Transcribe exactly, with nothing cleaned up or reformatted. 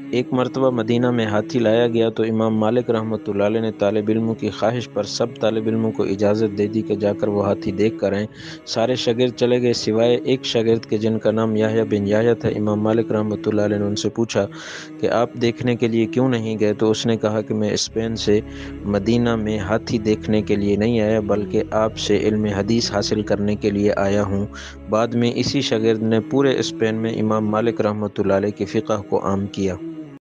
एक मरतबा मदीना में हाथी लाया गया तो इमाम मालिक रहमतुल्लाह अलैह ने तालिब इल्मों की ख्वाहिश पर सब तालिब इल्मों को इजाज़त दे दी कि जाकर वो हाथी देख कर आएँ। सारे शागिर्द चले गए सिवाय एक शागिर्द के जिनका नाम याह्या बिन याह्या था। इमाम मालिक रहमतुल्लाह अलैह ने उनसे पूछा कि आप देखने के लिए क्यों नहीं गए? तो उसने कहा कि मैं स्पेन से मदीना में हाथी देखने के लिए नहीं आया बल्कि आपसे इल्म हदीस हासिल करने के लिए आया हूँ। बाद में इसी शागिर्द ने पूरे स्पेन में इमाम मालिक रहमतुल्लाह अलैह की फ़िक़्ह को आम किया।